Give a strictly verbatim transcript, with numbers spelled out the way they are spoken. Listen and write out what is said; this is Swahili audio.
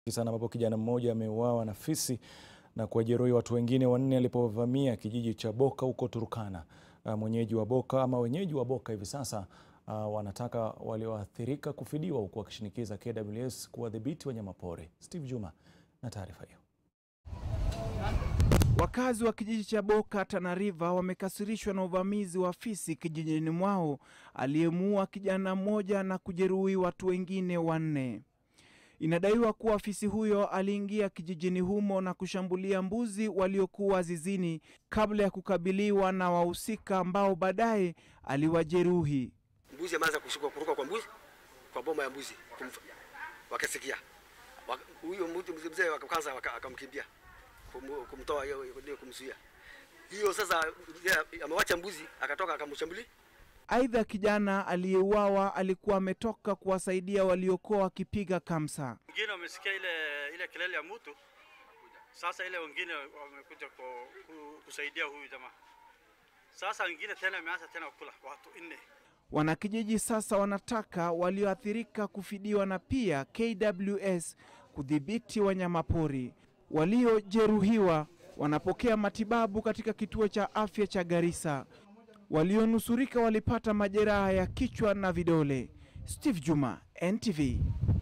Sana ambapo kijana mmoja ameuawa na fisi na kujeruhi watu wengine wanne alipovamia kijiji cha Boka huko Turkana. Uh, mwenyeji wa Boka ama wenyeji wa Boka hivi sasa uh, wanataka walioathirika kufidiwa huku wakishinikiza K W S kuwadhibiti wanyamapori. Steve Juma na taarifa hiyo. Wakazi wa kijiji cha Boka, Tana River wamekasirishwa na uvamizi wa fisi kijijini mwao aliyemuua kijana mmoja na kujeruhi watu wengine wanne. Inadaiwa kuwa fisi huyo aliingia kijijini humo na kushambulia mbuzi waliokuwa zizini kabla ya kukabiliwa na wahusika ambao baadaye aliwajeruhi. Mbuzi ameanza kushuka kuruka kwa mbuzi kwa boma ya mbuzi, wakasikia huyo mtu mzee wakaanza akamkimbia kumtoa hiyo kumzuia. Hiyo sasa amewacha mbuzi akatoka akamshambulia. Aidha, kijana aliyeuawa alikuwa ametoka kuwasaidia waliokuwa wakipiga kamsa. Wengine wamesikia ile ile kelele ya mtu. Sasa ile wengine wamekuja kusaidia huyu jamaa. Sasa wengine tena wameanza tena kula watu nne. Wanakijiji sasa wanataka walioathirika kufidiwa na pia K W S kudhibiti wanyamapori. Waliojeruhiwa wanapokea matibabu katika kituo cha afya cha Garissa. Walionusurika walipata majeraha ya kichwa na vidole. Steve Juma, N T V.